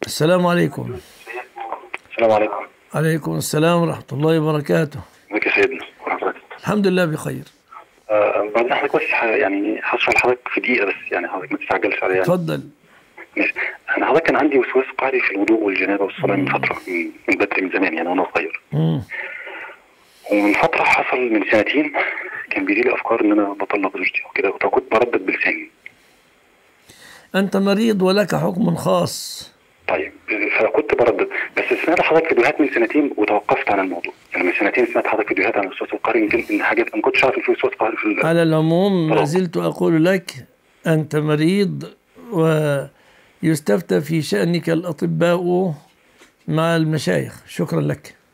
السلام عليكم. السلام عليكم. عليكم السلام ورحمة الله وبركاته. ازيك يا سيدنا وحضرتك؟ الحمد لله بخير. بعد حضرتك بس يعني هشرح لحضرتك في دقيقة بس، يعني حضرتك ما تستعجلش عليا يعني. اتفضل. ماشي. أنا حضرتك كان عندي وسواس قهري في الوضوء والجنابة والصلاة من فترة، من بدري، من زمان يعني وأنا صغير. ومن فترة حصل من سنتين كان بيجي لي أفكار إن أنا بطلق زوجتي وكده، وكنت بردد بلساني. أنت مريض ولك حكم خاص. طيب، فكنت بردد، بس سمعت حضرتك فيديوهات من سنتين وتوقفت عن الموضوع. يعني من سنتين سمعت حضرتك فيديوهات عن الوسواس القهري، يمكن إن حاجات ما كنتش عارف إن في وسواس قهري في على العموم ما الطلاق. زلت أقول لك أنت مريض، ويستفتى في شأنك الأطباء مع المشايخ. شكرا لك.